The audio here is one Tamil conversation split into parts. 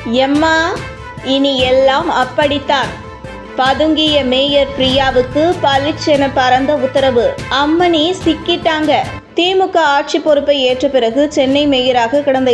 எம்மா, இனி எல்லாம் அப்படித்தான். பதுங்கிய மேயர் பிரியாவுக்கு பளிச்சென பறந்த உத்தரவு. அம்மணி சிக்கிட்டாங்க. திமுக ஆட்சி பொறுப்பை ஏற்ற பிறகு சென்னை மேயராக கடந்த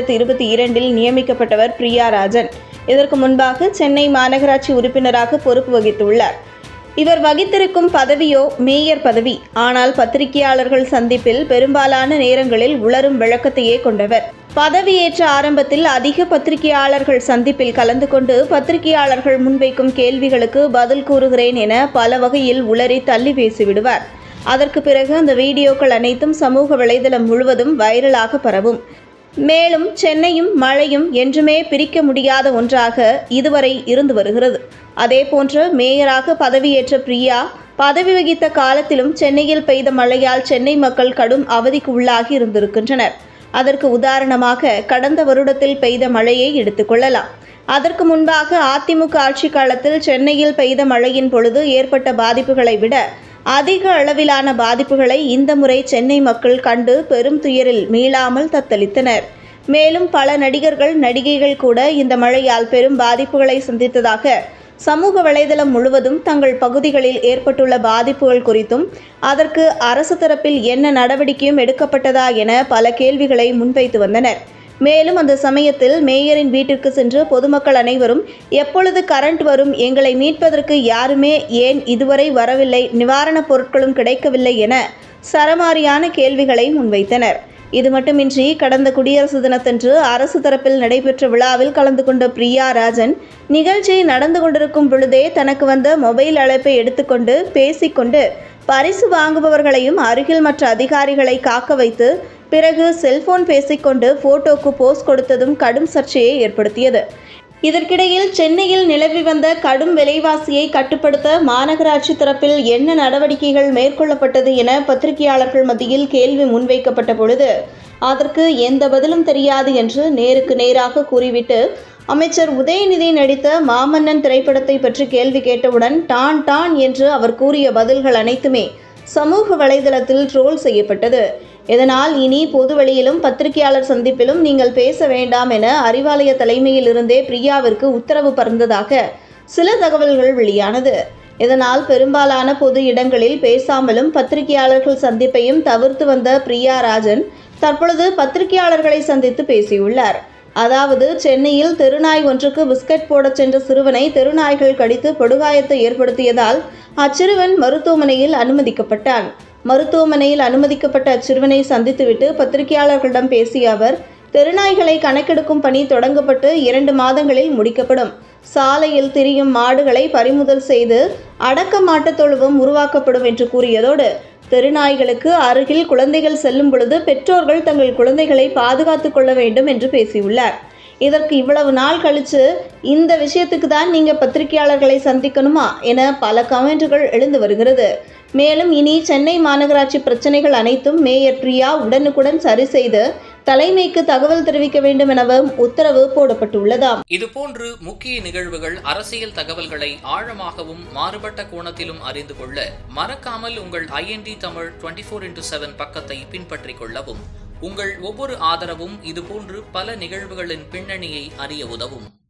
2022 நியமிக்கப்பட்டவர் பிரியா ராஜன். இதற்கு முன்பாக சென்னை மாநகராட்சி உறுப்பினராக பொறுப்பு வகித்துள்ளார். இவர் வகித்திருக்கும் பதவியோ மேயர் பதவி. ஆனால் பத்திரிகையாளர்கள் சந்திப்பில் பெரும்பாலான நேரங்களில் உளறும் விளக்கத்தையே கொண்டவர். பதவியேற்ற ஆரம்பத்தில் அதிக பத்திரிகையாளர்கள் சந்திப்பில் கலந்து கொண்டு பத்திரிகையாளர்கள் முன்வைக்கும் கேள்விகளுக்கு பதில் கூறுகிறேன் என பல வகையில் உளறி தள்ளி பேசிவிடுவார். அதற்கு பிறகு அந்த வீடியோக்கள் அனைத்தும் சமூக வலைதளம் முழுவதும் வைரலாக பரவும். மேலும் சென்னையும் மழையும் என்றுமே பிரிக்க முடியாத ஒன்றாக இதுவரை இருந்து வருகிறது. அதேபோன்று மேயராக பதவியேற்ற பிரியா பதவி வகித்த காலத்திலும் சென்னையில் பெய்த மழையால் சென்னை மக்கள் கடும் அவதிக்கு உள்ளாகி இருந்திருக்கின்றனர். அதற்கு உதாரணமாக கடந்த வருடத்தில் பெய்த மழையை எடுத்துக்கொள்ளலாம். அதற்கு முன்பாக அதிமுக ஆட்சி காலத்தில் சென்னையில் பெய்த மழையின் பொழுது ஏற்பட்ட பாதிப்புகளை விட அதிக அளவிலான பாதிப்புகளை இந்த முறை சென்னை மக்கள் கண்டு பெரும் துயரில் மீளாமல் தத்தளித்தனர். மேலும் பல நடிகர்கள் நடிகைகள் கூட இந்த மழையால் பெரும் பாதிப்புகளை சந்தித்ததாக சமூக வலைதளம் முழுவதும் தங்கள் பகுதிகளில் ஏற்பட்டுள்ள பாதிப்புகள் குறித்தும் அதற்கு அரசு தரப்பில் என்ன நடவடிக்கையும் எடுக்கப்பட்டதா என பல கேள்விகளை முன்வைத்து வந்தனர். மேலும் அந்த சமயத்தில் மேயரின் வீட்டிற்கு சென்று பொதுமக்கள் அனைவரும் எப்பொழுது கரண்ட் வரும், எங்களை மீட்பதற்கு யாருமே ஏன் இதுவரை வரவில்லை, நிவாரணப் பொருட்களும் கிடைக்கவில்லை என சரமாரியான கேள்விகளை முன்வைத்தனர். இது மட்டுமின்றி கடந்த குடியரசு தினத்தன்று அரசு தரப்பில் நடைபெற்ற விழாவில் கலந்து கொண்ட பிரியா ராஜன் நிகழ்ச்சி நடந்து கொண்டிருக்கும் பொழுதே தனக்கு வந்த மொபைல் அழைப்பை எடுத்துக்கொண்டு பேசிக்கொண்டு பரிசு வாங்குபவர்களையும் அருகில் மற்ற அதிகாரிகளை காக்க வைத்து பிறகு செல்போன் பேசிக்கொண்டு போட்டோக்கு போஸ் கொடுத்ததும் கடும் சர்ச்சையை ஏற்படுத்தியது. இதற்கிடையில் சென்னையில் நிலவி வந்த கடும் விலைவாசியை கட்டுப்படுத்த மாநகராட்சி தரப்பில் என்ன நடவடிக்கைகள் மேற்கொள்ளப்பட்டது என பத்திரிகையாளர்கள் மத்தியில் கேள்வி முன்வைக்கப்பட்ட பொழுது அதற்கு எந்த பதிலும் தெரியாது என்று நேருக்கு நேராக கூறிவிட்டு அமைச்சர் உதயநிதி நடித்த மாமன்னன் திரைப்படத்தை பற்றி கேள்வி கேட்டவுடன் டான் டான் என்று அவர் கூறிய பதில்கள் அனைத்துமே சமூக வலைதளத்தில் ட்ரோல் செய்யப்பட்டது. இதனால் இனி பொதுவெளியிலும் பத்திரிகையாளர் சந்திப்பிலும் நீங்கள் பேச வேண்டாம் என அறிவாலய தலைமையில் இருந்தே பிரியாவிற்கு உத்தரவு பறந்ததாக சில தகவல்கள் வெளியானது. இதனால் பெரும்பாலான பொது இடங்களில் பேசாமலும் பத்திரிகையாளர்கள் சந்திப்பையும் தவிர்த்து வந்த பிரியா ராஜன் தற்பொழுது பத்திரிகையாளர்களை சந்தித்து பேசியுள்ளார். அதாவது சென்னையில் தெருநாய் ஒன்றுக்கு பிஸ்கட் போடச் சென்ற சிறுவனை தெருநாய்கள் கடித்து படுகாயத்தை ஏற்படுத்தியதால் அச்சிறுவன் மருத்துவமனையில் அனுமதிக்கப்பட்டான். மருத்துவமனையில் அனுமதிக்கப்பட்ட அச்சிறுவனை சந்தித்துவிட்டு பத்திரிகையாளர்களிடம் பேசிய அவர், தெருநாய்களை கணக்கெடுக்கும் பணி தொடங்கப்பட்டு 2 மாதங்களில் முடிக்கப்படும். சாலையில் திரியும் மாடுகளை பறிமுதல் செய்து அடக்க மாட்டுத் தொழுவம் உருவாக்கப்படும் என்று கூறியதோடு தெருநாய்களுக்கு அருகில் குழந்தைகள் செல்லும் பொழுது பெற்றோர்கள் தங்கள் குழந்தைகளை பாதுகாத்துக் கொள்ள வேண்டும் என்று பேசியுள்ளார். இதற்கு இவ்வளவு நாள் கழித்து இந்த விஷயத்துக்கு தான் நீங்க பத்திரிகையாளர்களை சந்திக்கணுமா என பல கமெண்ட்டுகள் எழுந்து வருகிறது. மேலும் இனி சென்னை மாநகராட்சி பிரச்சனைகள் அனைத்தும் மேயர் பிரியா உடனுக்குடன் சரி செய்து தலைமைக்கு தகவல் தெரிவிக்க வேண்டும் எனவும் உத்தரவு போடப்பட்டுள்ளதாம். இதுபோன்று முக்கிய நிகழ்வுகள், அரசியல் தகவல்களை ஆழமாகவும் மாறுபட்ட கோணத்திலும் அறிந்து கொள்ள மறக்காமல் உங்கள் IND தமிழ் 24x7 பக்கத்தை பின்பற்றிக் கொள்ளவும். உங்கள் ஒவ்வொரு ஆதரவும் இதுபோன்று பல நிகழ்வுகளின் பின்னணியை அறிய உதவும்.